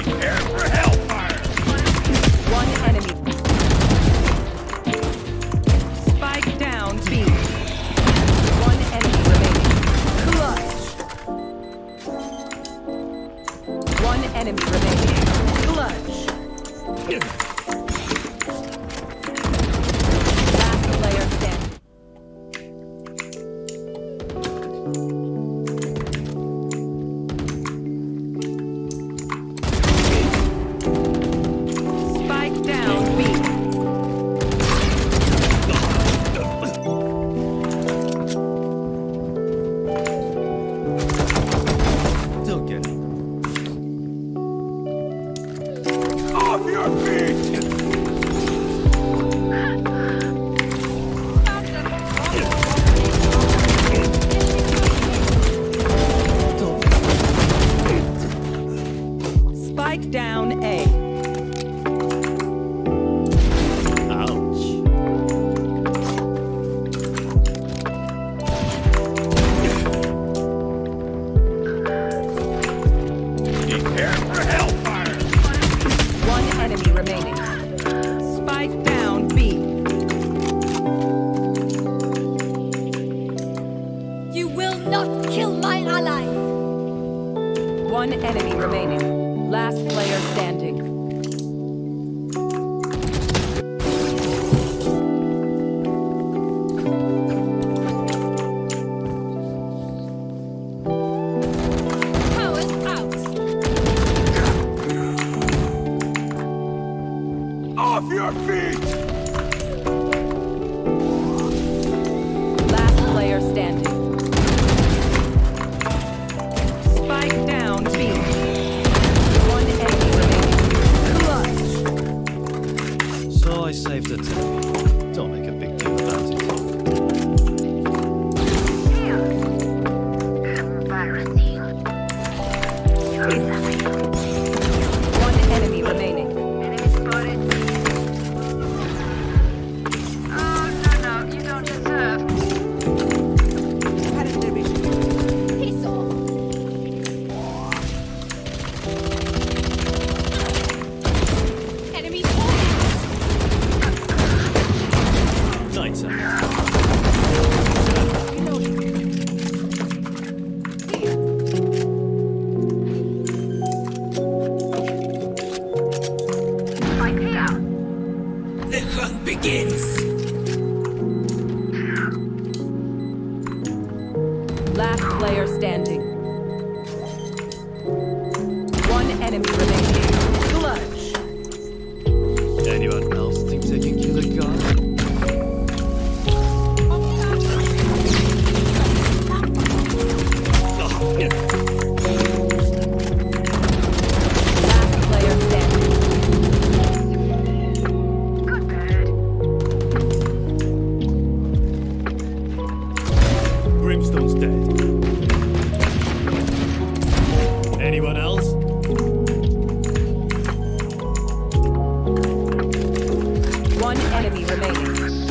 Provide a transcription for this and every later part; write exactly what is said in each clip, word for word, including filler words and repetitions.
Prepare for hellfire! One enemy. Spike down B. One enemy remaining. Clutch. One enemy remaining. Clutch. Last player standing. Spike down B. Still get it. Off your feet! Spike down A. Ouch. Prepare for hellfire! One enemy remaining. Spike down B. You will not kill my allies! One enemy remaining. Last player standing. Powers out! Off your feet! Last player standing. Spike down B. One enemy remaining. Clutch. So I saved it. Don't make a big deal about it. One enemy remaining. Piss off! Enemy Nice. The hunt begins! Last player standing. One enemy remaining. Clutch. Anyone else think they can kill a guy? Last player standing. Brimstone's dead. Anyone else? One enemy remaining.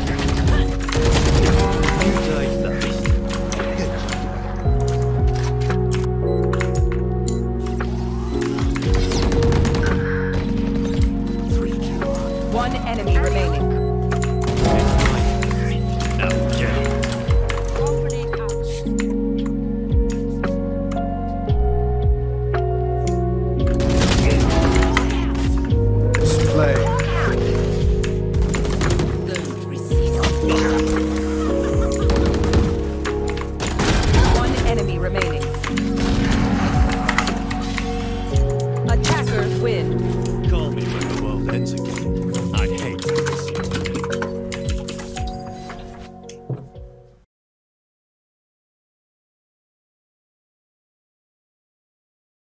Take that. One enemy remaining. Now get it. Display. One enemy remaining. Attackers win. Call me when the world ends again.